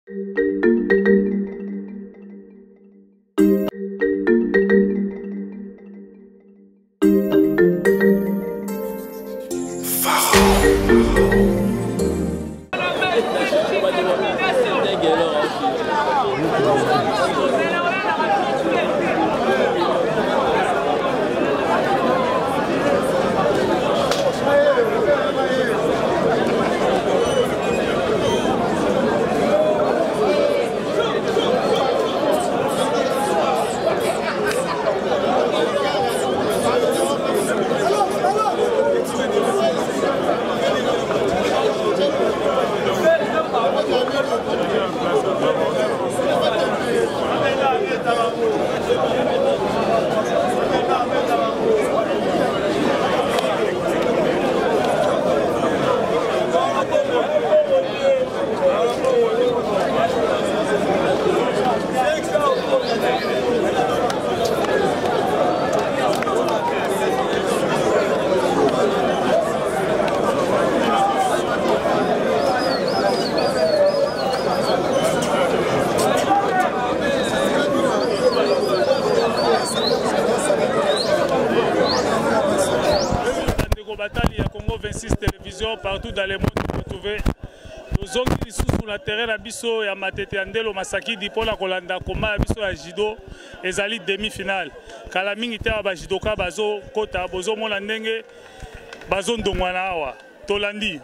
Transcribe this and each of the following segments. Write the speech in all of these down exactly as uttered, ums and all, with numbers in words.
Partout dans le monde, vous trouvez nos hommes qui sont sur le terrain de Bisso et à Matete Andelo Masaki pour la Kolanda Koma Bisso à Jido et Zali demi-finale. Kalaming était à Bajidoka Bazo Kota Bozo Molandenge Bazo Ndongwanawa Tolandi.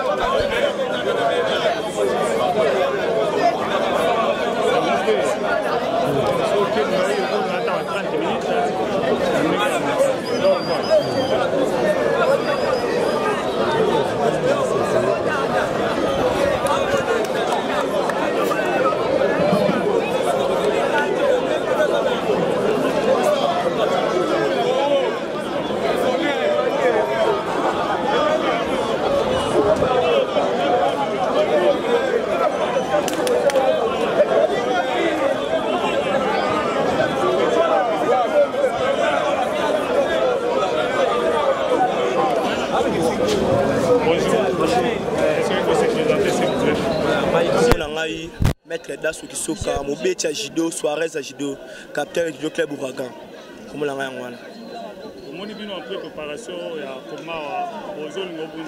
Maître Dasso qui soka, Mobetia Jido, Suarez à Jido, capitaine du club Ouragan. Comment la main Mon niveau en préparation, il y a comment aux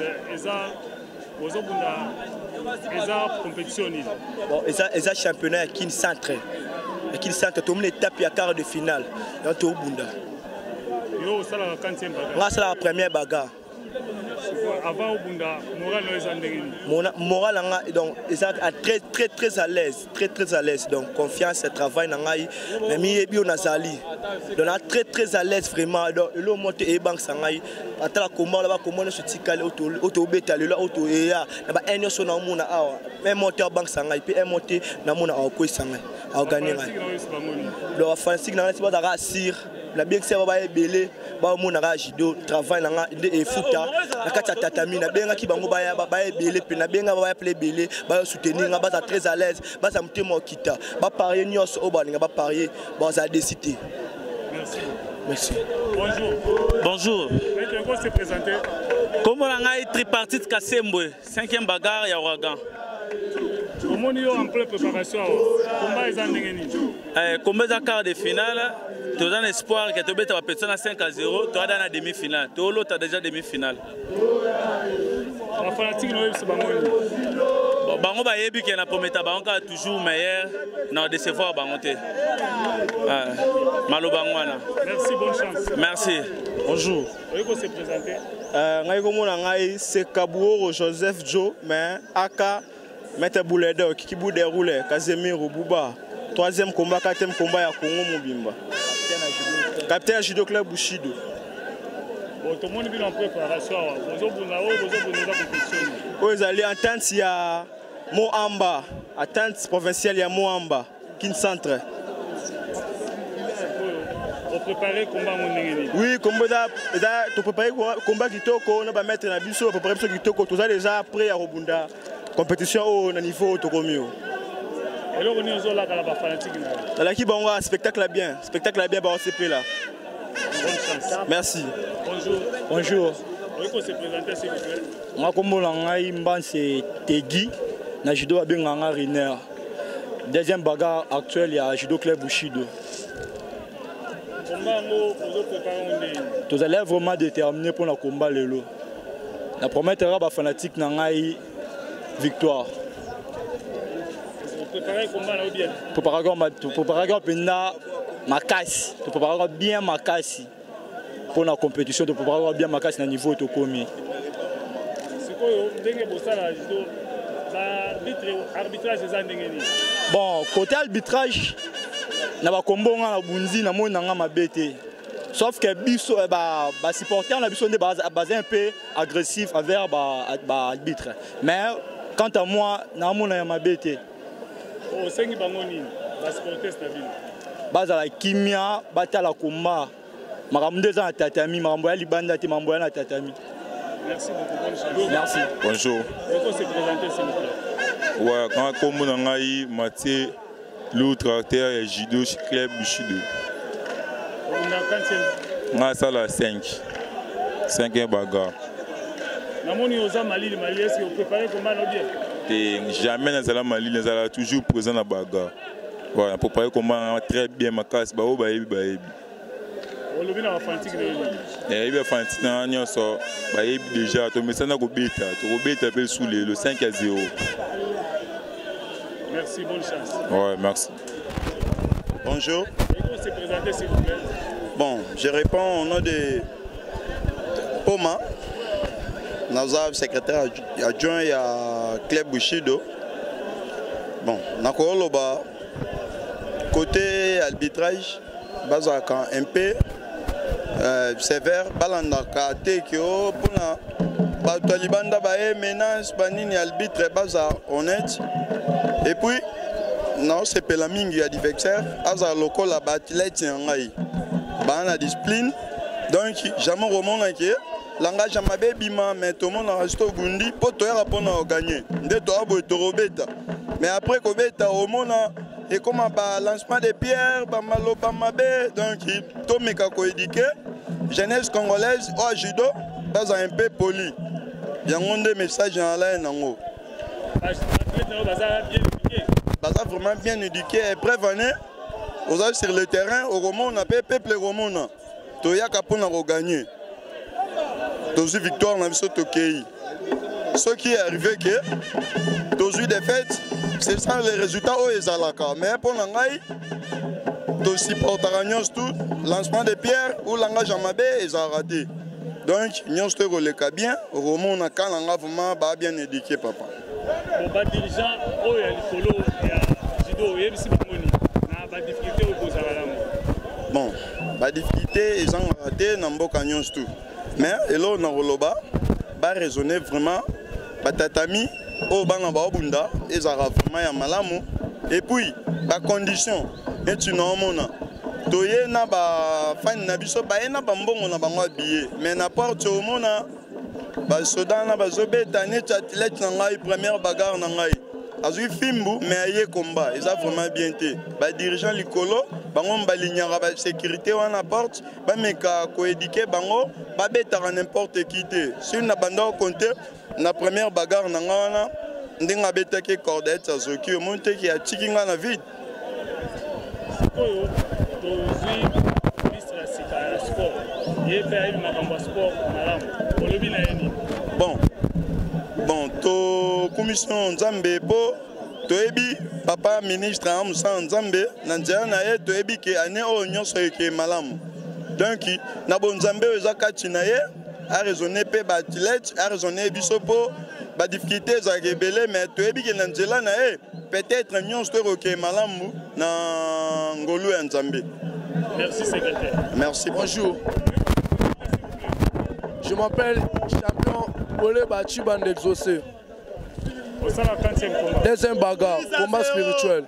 aux compétition. Bon, ils ont championnat à Kin Centre. À Kin Centre, tout le monde est tapé à quart de finale. Dans tout Bunda. Yo, ça la quantième bagarre. Là, c'est la première bagarre. Avant au Bunda, moral est moral donc ils sont très très très à l'aise, très très à l'aise donc confiance et travail nangai mais mi bio nazali donc très très à l'aise vraiment donc le monte et banque sangai atala comment là-bas comment ne se tikale auto auto beta le là auto et ya na ba enyo so na muna awa même monte banque sangai puis un monte na muna au ko sangai a gagner ngai donc fancy na c'est pas da sir la bien que ça va belé ba muna ga jido travail nanga et futa na kata tatami na benga ki bango ba ya ba belé puis na benga ba play belé ba soutenir nga ba très à l'aise ba ça mutemo kita ba parier nyos o ba nga ba parier ba ça décider. Merci. Merci. Bonjour. Bonjour. Comment se présenter? Comment on a tripartite Kasembwe, cinquième bagarre ya Ouragan. Comment on est en pleine préparation? Comment ils ont gagné? Eh, combien de quart de finale? Tu as un espoir que tu vas personne à cinq à zéro, tu as dans la demi-finale. Tu as déjà demi-finale. La fanatique nous c'est pas moi. Bango ba yebi que na prometa bango toujours meilleur na décevoir bango te. Malo bangwana. Merci, bonne chance. Merci. Bonjour. Vous pouvez se présenter? Euh, ngai komona ngai c'est Kabouoro Joseph Joe mais aka Maître Bouledo qui bout déroulé Casemiro Bouba. Troisième combat, quatrième combat à Congo Mobimba. Capitaine Judo Club Bushido. Bon, tout le monde est en préparation. Vous vous allez entendre s'il y a Moamba, attente provinciale, il y a Moamba, Kin Centre. Vous préparez combat mon oui, combat, tu prépares combat qui toko, on va mettre dans biso, préparer ce qui toko, tout ça déjà prêt à Robunda. Compétition au niveau Tokomio. Et là, on est aux là, la fanatique. Dans l'équipe, on va spectacle bien, spectacle bien, on C P là. Bonne chance. Merci. Bonjour. Bonjour. Vous pouvez se présenter s'il vous plaît? Moi, comme on l'a dit, c'est Tegui, na judo abenganga Riner. Deuxième bagarre actuelle, il y a Judo Club Bushido. Vous allez vraiment déterminer pour le combat. La première terrain fanatique n'a victoire. Pour préparer ma casse, pour préparer bien ma casse pour la compétition, pour préparer bien ma casse au niveau de commis. Bon, côté arbitrage, na ba kombo nga na bunzi na mo na ma bête. Sauf que biso ba ba supporter na biso de base un peu agressif envers ba ba arbitre. Mais quant à moi, na mo na ma bête. O sengi bangoni ba supporter na ville. Baza la kimia, bata la combat. Makambo deux ans tatami, makambo ya libanda te makambo ya na tatami. Merci beaucoup. Merci. Bonjour. Comment se présenter s'il vous plaît? Ouais, quand comme on a eu Mathieu, l'autre acteur est Judo chez Club Bushido. On a quinze. On a ça là cinq. Cinquième bagarre. Namoni oza Mali, le Mali, est-ce que vous préparez comment on dit? Jamais dans la Mali, nous allons toujours présent dans la bagarre. Voilà, on préparer comment très bien ma casse, bah oh bah ebi bah ebi. On le vit dans la fanatique de l'île. Eh bien fanatique dans l'année ça, bah ebi déjà, tu mets ça dans le bêta, tu le bêta appelle sous le cinq à zéro. Merci, bonne chance. Ouais, merci. Bonjour. Comment se présenter s'il vous plaît? Bon, je réponds au nom de Poma, Nazar, secrétaire adjoint à Club Bushido. Bon, Nakoloba, côté arbitrage, Bazaka un peu euh, sévère, Balandaka, Tekio, Puna, Batolibanda, Bae, Ménage, Banini, arbitre, Baza, honnête. Et puis, non, c'est pas la mingi adversaire, Aza local la battelette yangai. Bana discipline. Donc, jamais remonte que langage jamais bima, mais tout le monde a resté au Bundi pour toi répondre à gagner. De toi, vous êtes robeta. Mais après, que beta au monde et comme un lancement de pierres, bamalo bamabé, donc tout me kako éduqué. Jeunesse congolaise au judo, dans un peu poli. Il y a un message en l'air nango. Baza vraiment bien éduqué et prévenu. Aux autres sur le terrain, au roman, on a fait peuple roman. Toya Kapona a gagné. Tozu victoire, on a vu ce Tokei. Ce qui est arrivé, que Tozu défaite, c'est ça les résultats au Ezalaka. Mais pour l'angaï, Tosi portaragnos tout, lancement de pierres ou langage en mabé, ils ont raté. Donc, nous sommes le cas bien, au roman, on a quand vraiment bien éduqué, papa. Bon, bah, dirigeant, oh, il y a le polo, il y a judo, il y a aussi Bamoni. La difficulté au Bozaralamu. Bon, la difficulté, ils ont raté dans le canyon tout. Mais, et là, on a roloba, bah raisonner vraiment, bah tatami, au banaba au bunda, ils ont vraiment ya malamu. Et puis, bah condition, et tu n'as pas. Toye na ba fan na biso ba ena ba mbongo na bango billet. Mais na porte au monde, bah soda na ba zobeta ne athlète na ngai première bagarre na ngai. Azui Fimbu, mais aïe combat, ils ont vraiment bien été. Les dirigeants Likolo, la sécurité à la porte, les coéduqués, les n'importe qui. Si on a compté, la première bagarre, on a été cordette, qui a monté qui a tiré dans la vie. Bon. Bon, to commission Nzambe po toebi papa ministre Amusa Nzambe nanzia na ye toebi ke ane o nyonso ke malamu. Donc na bon Nzambe ezakati na ye a raisonner pe ba athlète a raisonner biso po ba difficulté za gebele mais toebi ke nanzela na ye peut-être nyonso ke malamu na ngolu ya Nzambe. Merci secrétaire. Merci. Bonjour. Je m'appelle champion Olé Bachi Bandexosé. Deuxième bagarre, combat spirituel.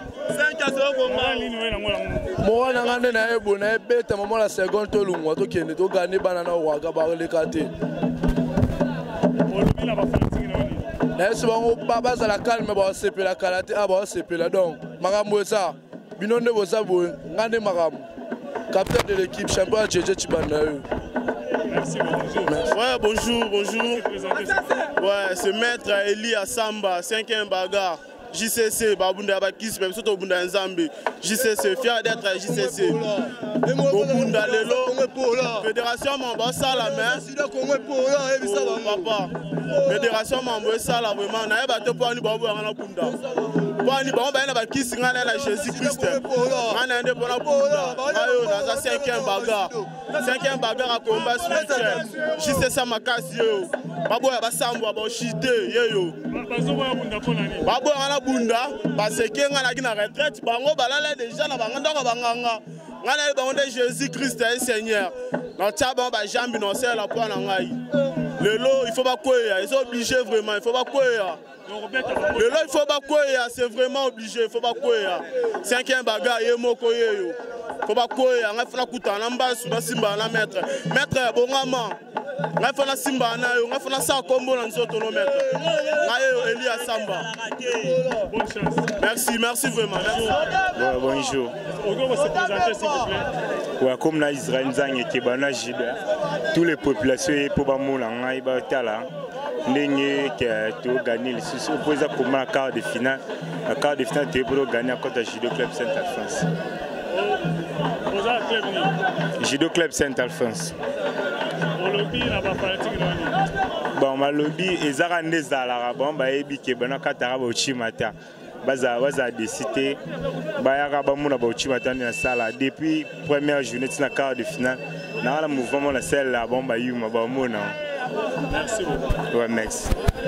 Moi, je suis un la seconde, je suis gagné banana waga barekate. Je baba za la calme ba sepe la karaté aba sepe la donc makambo ça binonde boza bo ngande makambo capitaine de l'équipe champion J J Chibanda. Merci, bonjour. Ouais, bonjour, bonjour. Ouais, c'est maître Eli Assamba, cinquième bagarre. J C C, Babunda Bakis, même surtout Bunda Nzambe. J C C, fier d'être à J C C. Bunda Lelo, Fédération Mambo, ça la main. Papa, Fédération Mambo, ça la vraiment. N'a pas de point ni Babou à la Bunda. Point ni Babou, n'a pas qui s'y gagne la Jésus-Christ. On a un dépôt à Bunda. Ayo, dans la cinquième bagarre. Cinquième bagarre à combat spirituel. J C C Makasio. Babou à Bassambo, à Bochide, yo. Babou à la Bunda, parce que on a une retraite, bango balala déjà na banganda ko banganga. Ngana bango de Jésus-Christ est Seigneur. Na tchaba ba jambi no c'est la point na ngai. Lelo, il faut pas quoi, ils sont obligés vraiment, il faut pas quoi. Lelo, il faut pas quoi, c'est vraiment obligé, il faut pas quoi. Cinquième bagarre yemoko yeyo. Faut pas quoi, on a fait la kutana mbasu na simba na maître. Maître bongama. On a fait la simba na yo, on a fait la sa combo na nzoto no maître. Ngayo Elia Samba. Bonne chance. Merci, merci vraiment. Merci. Bon, bonjour. Ogo se présenter s'il vous plaît. Ouais, comme na Israël nzangi kebana jida. Toutes les populations pour ba mola ngai ba tala. Ndenge que tu gagner le sous opposé comme la quart de finale. La quart de finale tu pour gagner contre Judo Club Saint-Alphonse. Judo Club Saint-Alphonse. Bon, ma lobby est à Zala, bon, bah, et bien, ben, quand on a Chimata, baza, baza décidé, bah, y a pas mon about Chimata dans la salle. Depuis première journée de la quart de finale, dans le mouvement la salle là, bon, bah, y a ma bah, mon nom. Merci beaucoup. Ouais, merci.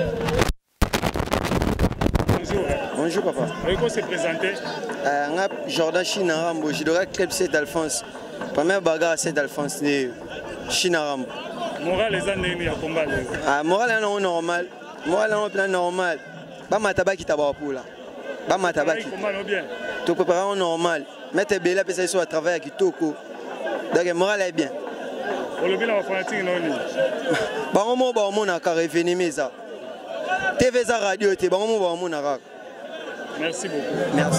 Bonjour. Bonjour, papa. Vous pouvez se présenter? Euh, Jordan Chinarambo, Judo Club Saint-Alphonse. Première bagarre à Saint-Alphonse, Chinarambo. Moral les années il y a combat. Ah, moral est normal. Moral est plan normal. Ba mataba qui taba pour là. Ba mataba qui. Comment bien? Tu préparer normal. Mettre bela pesa sur travail qui toko. Donc moral est bien. On le bien la fanatique non ni. Ba mo ba mo na ka revenir meza. T V za radio te ba mo ba mo na ka. Merci beaucoup. Merci.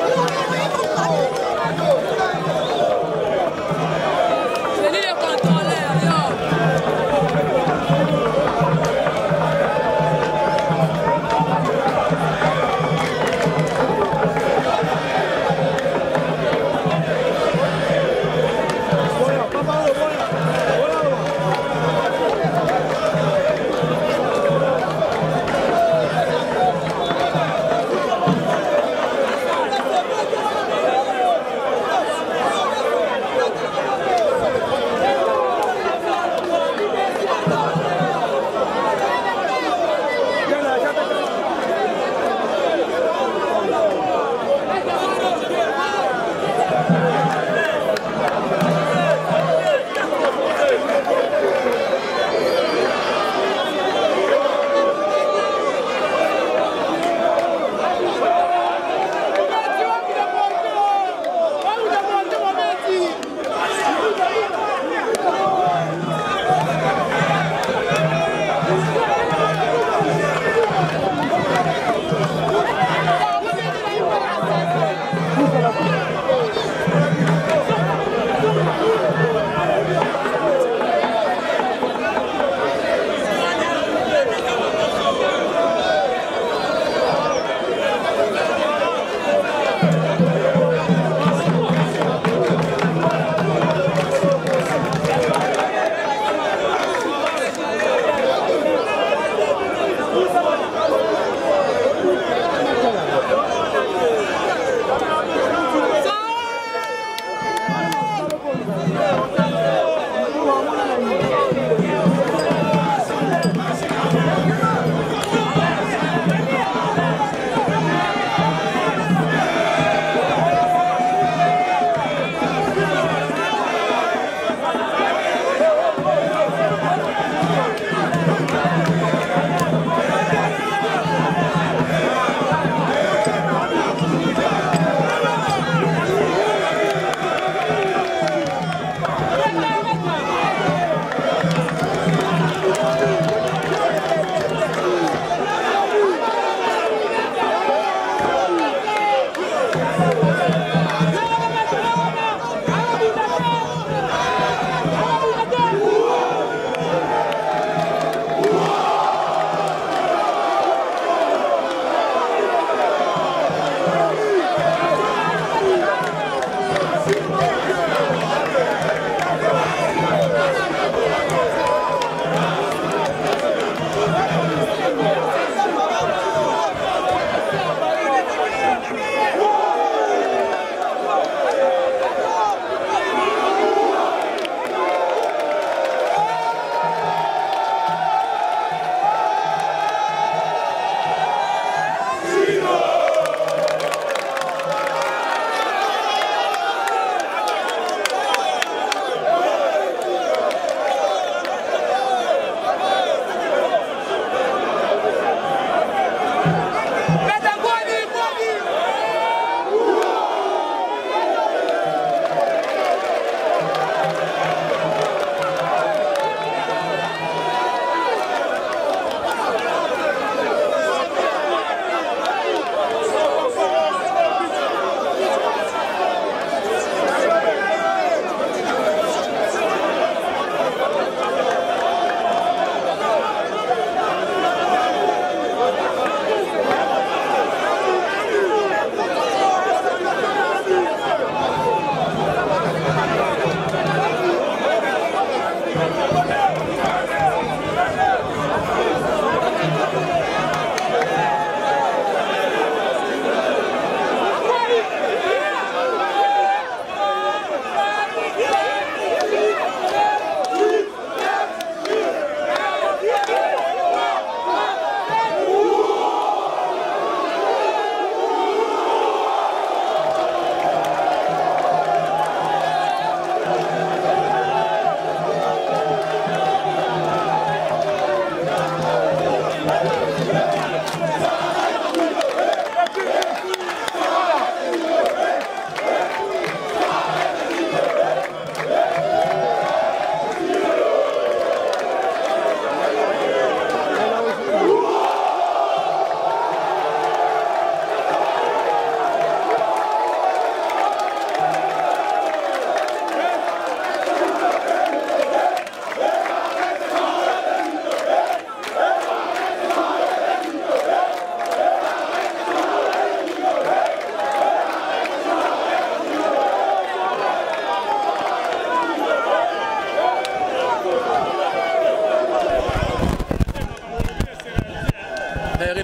C'est lui le contrôleur.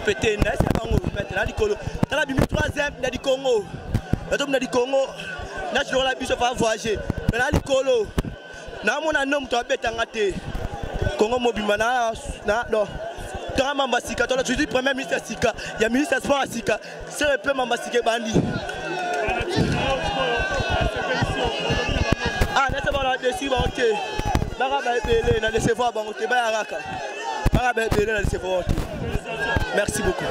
répété na c'est bango maintenant likolo tala bimi troisième na di Congo na to na di Congo na je la biso fa voyager mais na likolo na mona nom to betanga te Congo mobimba na na do tanga mamba sika to la je dis premier ministre sika ya ministre sport sika c'est le peu mamba sika bandi ah na c'est bon la décision OK baka ba belé na recevoir bango te ba yaraka baka ba belé na recevoir. Merci beaucoup.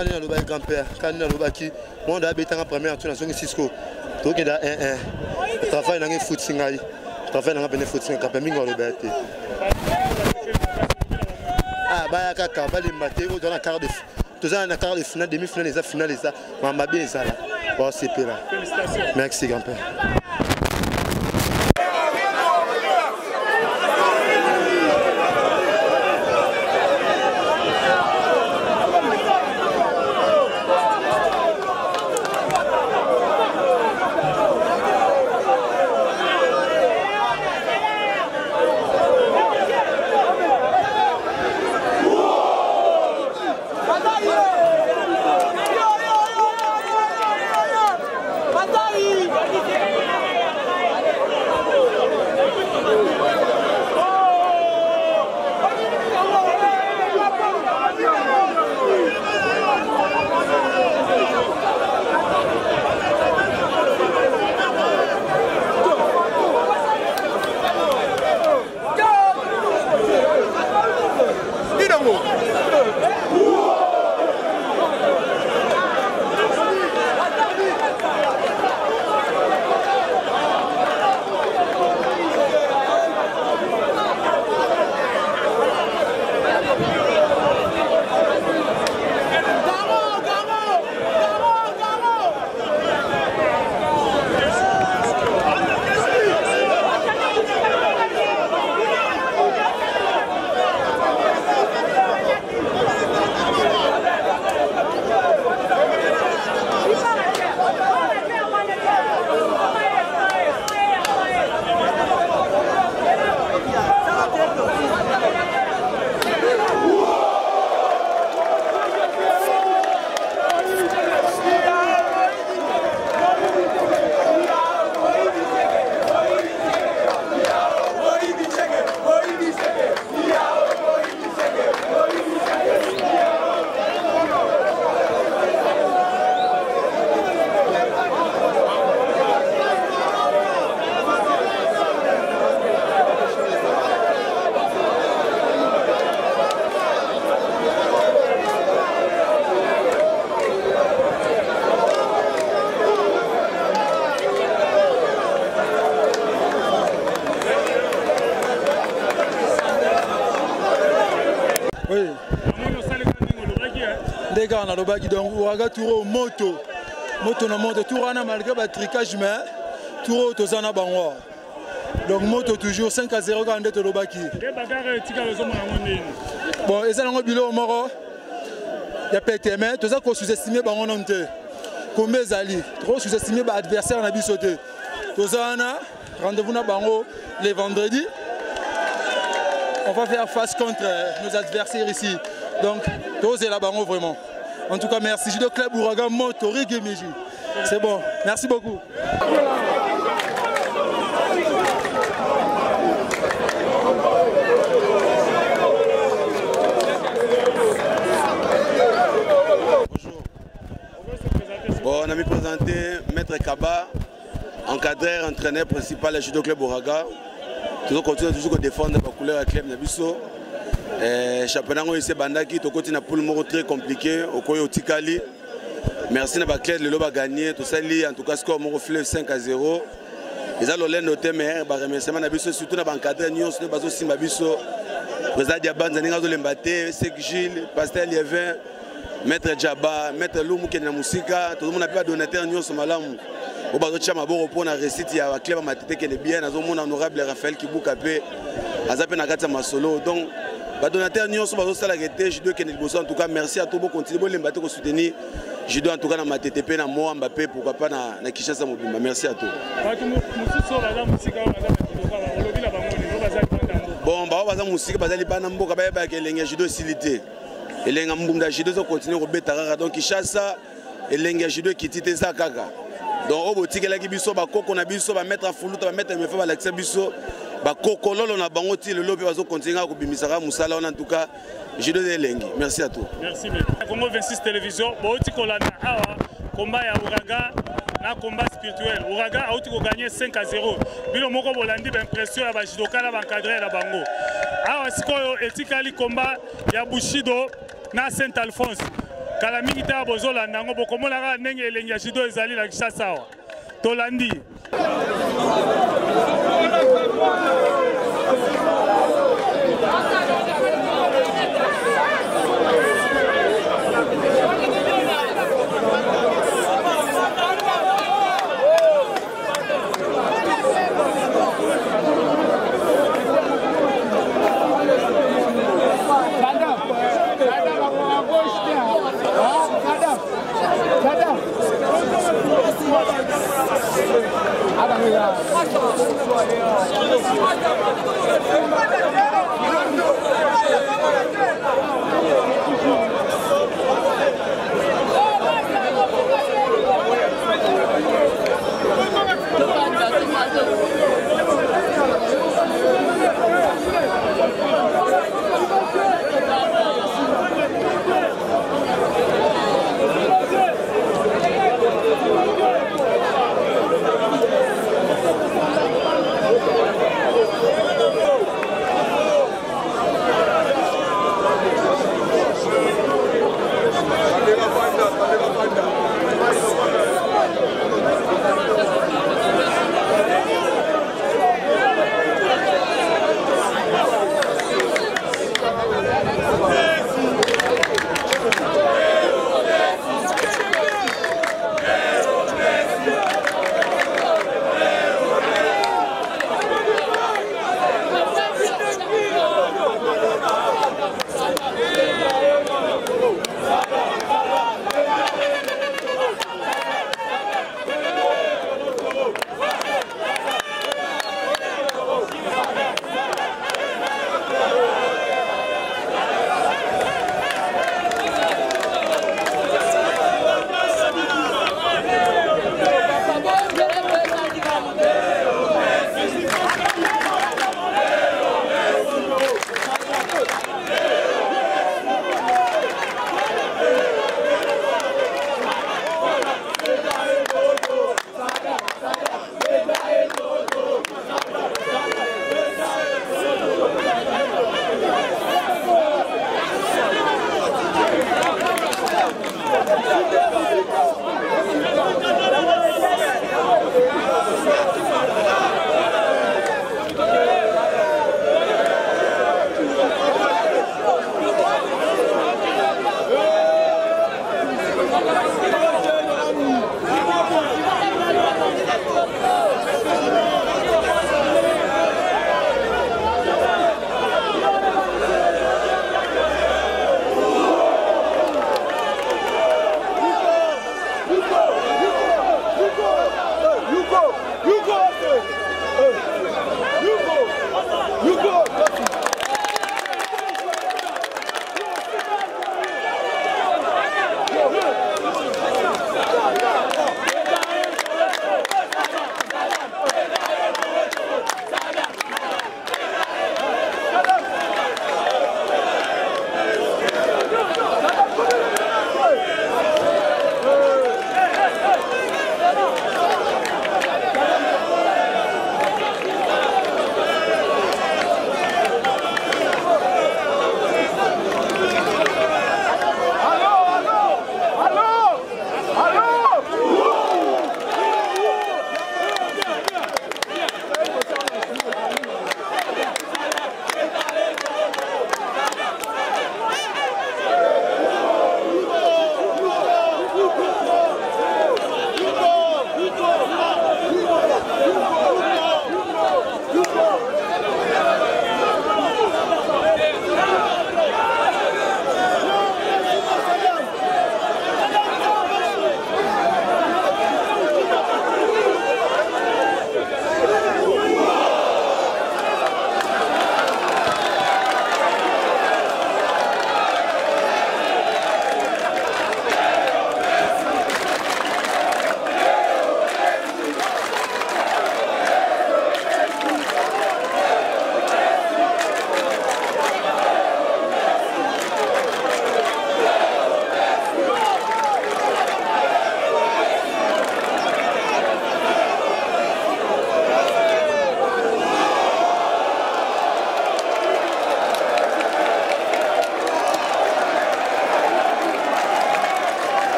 quand on a le grand-père, quand on a le qui, moi on a habité en première tour dans son Cisco. Donc il y a un un. Le travail dans le foot singai. Le travail dans le foot singai. Quand on a le bête. Ah bah kaka, bah les matés, dans la quart de, tout ça dans la quart de finale, demi-finale, les finales, les ça, on m'a bien ça là. Bon c'est là. Félicitations. Merci grand-père. Na lobaki donc Ouraga touro moto moto na moto tourana malgré ba tricage mais touro tozana bango donc moto toujours cinq à zéro quand ndete lobaki bon et ça nango bilo moko ya pété mais toza ko sous-estimer bango nonte comme ezali trop sous-estimer ba adversaire na biso te tozana rendez-vous na bango les vendredis on va faire face contre nos adversaires ici donc tozela la bango vraiment. En tout cas, merci. Judo Club Ouraga Motori Gemiji. C'est bon. Merci beaucoup. Bon, on a mis présenté Maître Kaba, encadreur, entraîneur principal du Judo Club Ouraga. Nous continuons toujours à défendre la couleur à Club Nabiso. Le championnat ici bandaki to côté na poule moko très compliqué au koyo tikali. Merci na ba Claire le ba gagné tout ça li en tout cas score moko fleuve cinq à zéro. Ils ont l'olé noté mais ba remerciement na biso surtout na ba encadreur nyos ne bazo simba biso. Président Diabanza ninga zo lembate, Sek Gilles, Pasteur Lievin, Maître Djaba, Maître Lumu qui na musika, tout le monde a pas donateur nyos malamu. Au bazo chama bo pour na récite ya Claire matete qui est bien, nazo mon honorable Raphaël Kibuka pe azape na kata masolo donc les donateurs nous sommes tous la réalité, je dois en tout cas merci à tous pour continuer à soutenir. Je dois en tout cas dans ma T T P, dans moi Mbappé, pourquoi pas dans Kinshasa Mobimba. Merci à tous. Bon, bah on va musique, bah les banambo, bah bah que les judo silité. Et les ngambunda judo sont continuer au bétarara donc Kinshasa et les judo qui tite ça kaka. Donc au boutique là qui biso bah koko na biso bah mettre à foulou, bah mettre me faire bah l'accès biso. Bakokololo na bango ti le lobby bazo continuer à kobimisaka musala en tout cas je donne lengi merci à tous merci beaucoup Congo vingt-six télévision boti kolana awa combat ya Ouraga na combat spirituel Ouraga a outi ko gagner cinq à zéro bino moko bolandi ba impression ya ba judoka na ba encadrer na bango awa sikoyo etikali combat ya Bushido na Saint Alphonse kala mingi te bozolanda yango bokomonaka ndenge elengi ya judo ezali na Kinshasa awa tolandi. Madame,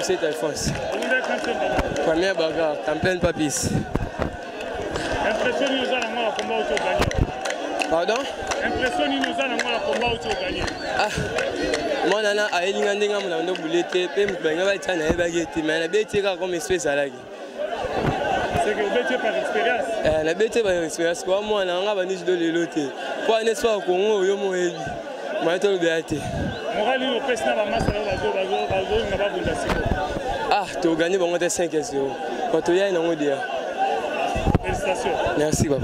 sept Alphonse. Première bagarre, Campagne Papis. Impression nous a dans le combat où tu as gagné. Pardon? Impression nous a dans le combat où tu as gagné. Ah, moi nana a elinga ndenga mona ndo bulete pe mbenga ba tana e bageti mais na beti ka comme espèce alaki. C'est que beti par expérience. Eh na beti par expérience quoi moi na nga bani jido lelo te. Pour n'est pas Congo yo mo ebi. Moi to le béate. Morali au pèse na ba massa na bazo bazo bazo na ba bunda siko. Ah, tu as gagné bon cinq zéro. Quand tu y a une idée. Félicitations. Merci papa.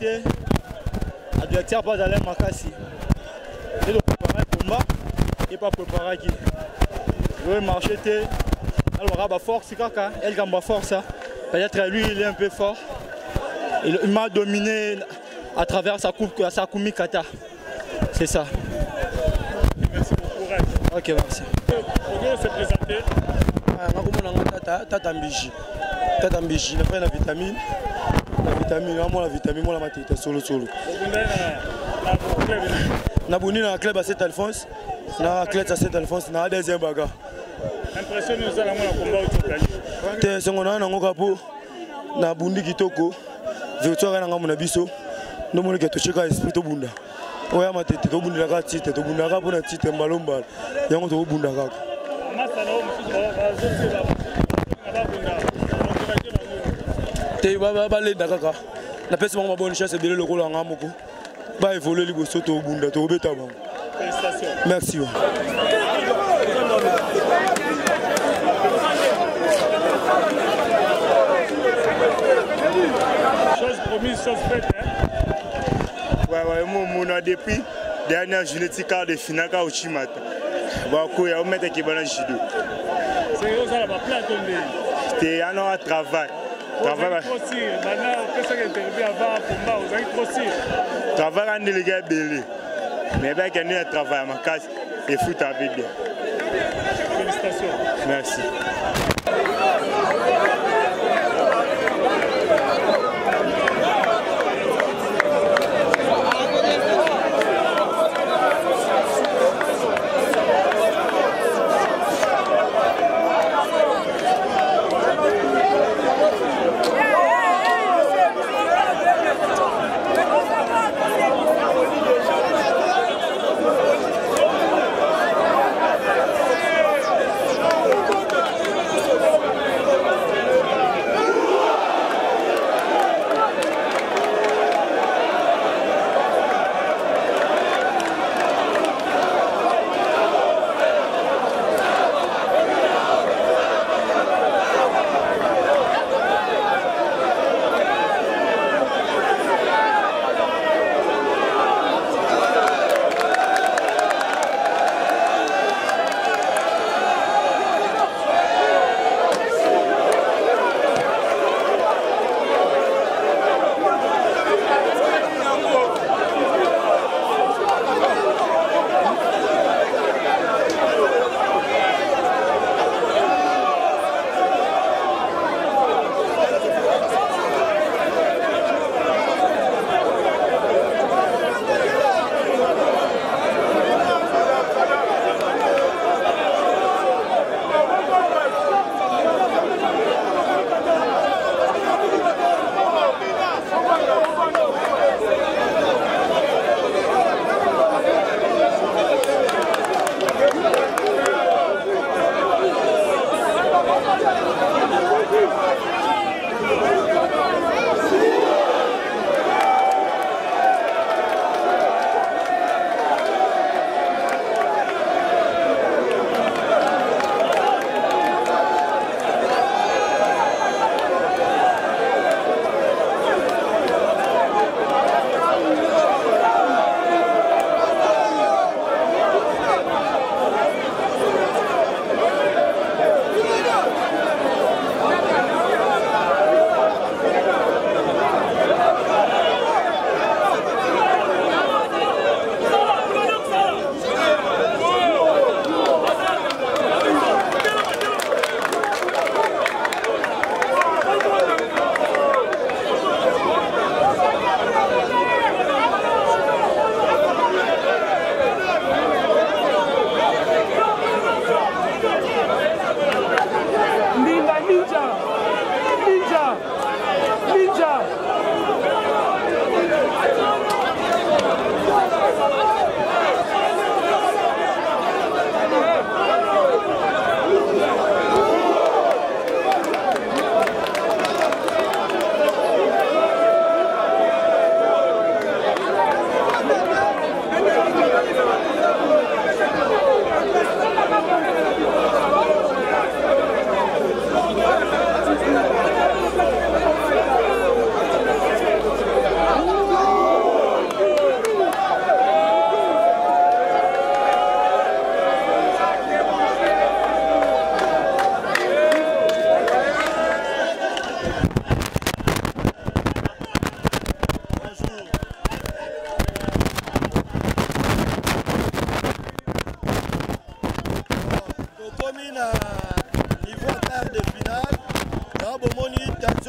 te adversaire pas aller makasi et de préparer combat et pas préparer qui veut marcher te alors aura force kaka elle gamba force peut-être lui il est un peu fort il, il m'a dominé à travers sa coupe sa kumi kata c'est ça. Merci beaucoup courage. OK merci. On se présenter tata tata mbiji tata mbiji na frère la vitamine la vitamine moi la vitamine moi la matite solo solo na boni na club à Saint-Alphonse na club à Saint-Alphonse na deuxième bagarre impressionné aux alamans la combat au Tokyo te songona na ngoka po na bundi kitoko victoire na ngamu na biso ndo mo ke to cheka esprit to bunda oya matete to bunda ka tite to bunda ka pona tite mbalomba yango to bunda ka te ba ba le dakaka na pesi bango bonne chance de le lokola nga moko ba évoluer liboso to bunda to beta bango. Félicitations. Merci. Chose promise, chose faite. Ouais, ouais, moi, mon depuis dernière journée de quart de finale au Chimata. Bon, il y a un mec qui va dans le judo. C'est ça, la plate tombée. C'était un an à travail. Travail. Trop sûr. Maintenant, qu'est-ce que tu as avant combat? Vous êtes trop sûr. Travail en délégué belé. Mais bien qu'il y a un travail à ma casse et foot avec bien. Félicitations. Merci.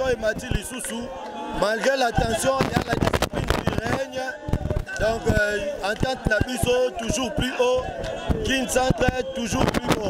tension et Mati Lissoussou. Malgré la tension, il y a la discipline qui règne. Donc, euh, entente Nabiso, toujours plus haut. Kin Centre, toujours plus haut.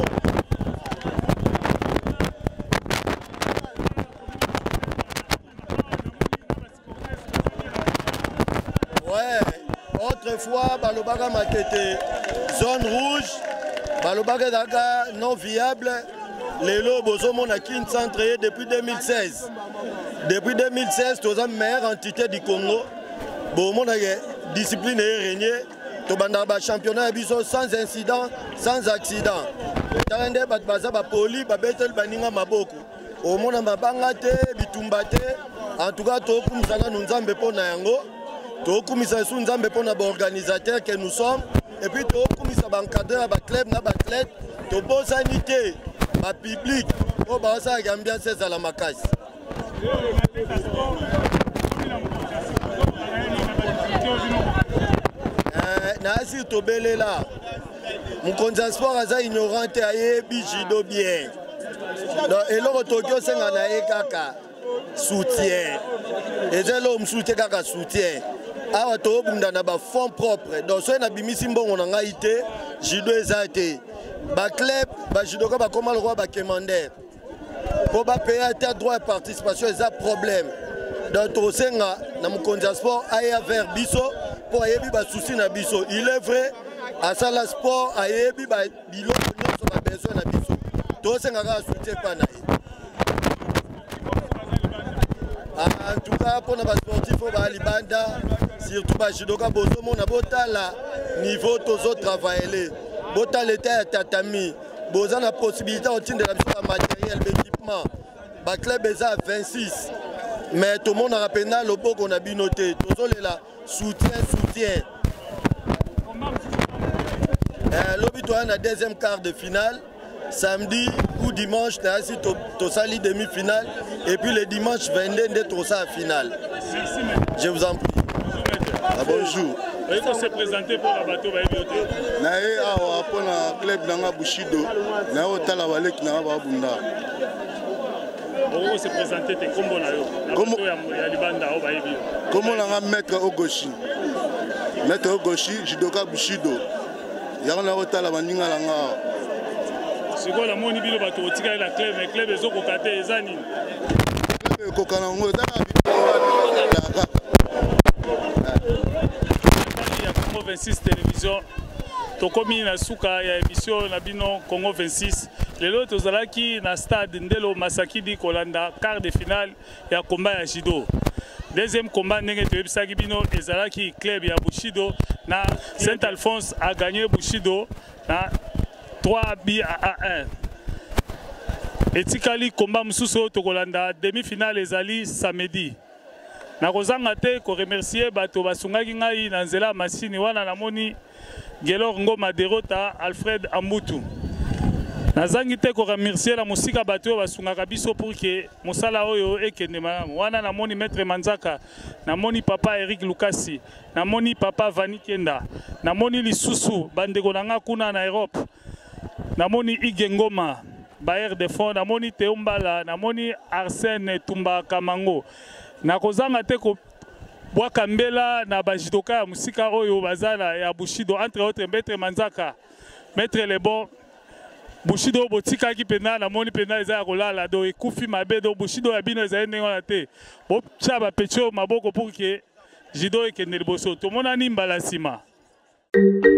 Ouais, autrefois, Balobaga Makete, zone rouge, Balobaga Daga non viable. Les lobes sont à Kin Centre depuis deux mille seize. Depuis deux mille seize, tu as la meilleure entité du Congo. Bon, mon discipline est régnée. Tu as un championnat sans incident, sans accident. Tu as un poli, tu as un maboko. Au monde mabangate, bitumbate. En tout cas, tu as un nzambe pour nango. Tu as un nzambe pour l'organisateur que nous sommes. Et puis tu as un encadreur, un club, un athlète. Tu as une sanité, un public. Tu as une ambiance à la macasse. Nasi tobele là. Mon conseil sport aza ignorante ayebi judo bien. Donc et là Tokyo senga na ekaka soutien. Et c'est l'homme soutien kaka soutien. Awa to bunda na ba fonds propres. Donc so na bimisi mbongo na ngai te judo ezate. Ba club ba judo ka ba koma le roi ba commander. Pour payer ta droit de participation, c'est un problème. Donc, tu sais, dans mon conseil sport, il y a vers Bisso pour y avoir des soucis dans Bisso. Il est vrai, à ça, le sport, il y a des besoin dans Bisso. Tu sais, il y a un soutien. En tout cas, pour les sportifs, il faut aller banda, surtout les judokas, il faut niveau tous autres travailler. Bota l'état tatami. Vous avez la possibilité de la matériel, l'équipement. Le club est à vingt-six. Mais tout le monde a rappelé le beau qu'on a bien noté. Tout le monde est là. Soutien, soutien. L'objet est la deuxième quart de finale. Samedi ou dimanche, tu as assis au sali demi-finale. Et puis le dimanche vingt-deux, tu as la finale. Je vous en prie. Ah, bonjour. Il faut se présenter pour la bateau. Nae awa pour le club Nanga Bushido. Nae otala wale ki nanga babunda. Comment se présenter tes combos na yo? Comment ya libanda o baebi. Comment nanga maître Ogoshi. Maître Ogoshi judoka Bushido. Ya na otala baninga langa. Siko la moni bilo bato otika la club mais club ezo kokate ezani. Club kokana ngo ezana vingt-six télévision tokomi na suka ya émission na bino Congo vingt-six lelo tozalaki na stade Ndelo Masakidi kolanda quart de finale ya combat ya judo. Deuxième combat ndenge toyebisaki bino ezalaki club ya Bushido na Saint-Alphonse a gagné Bushido na trois buts à un. Etikali combat mususu tokolanda demi-finale ezali samedi. Na kozanga te ko remercier bato basungaki ngai na nzela masini wana namoni Gelor Ngoma derota Alfred Ambutu. Nazangi te ko remercier la musika bato basungaka biso pour que mosala oyo ekende malamu. Wana namoni maître Manzaka, namoni papa Eric Lukasi, namoni papa Vani Kenda, namoni lisusu bandeko nanga kuna na Europe. Namoni Ige Ngoma, Bayer de Fond, namoni Teombala, namoni Arsène Tumba Kamango. Na kozanga te ko bwaka mbela na bajidoka ya musika oyo bazala ya Bushido entre autres maître Manzaka maître Lebon Bushido botika ki pena na moni pena eza kolala do ekufi mabe do Bushido ya bino eza ndenge na te bo chaba pecho maboko pour que jido ekende liboso to mona ni mbala sima.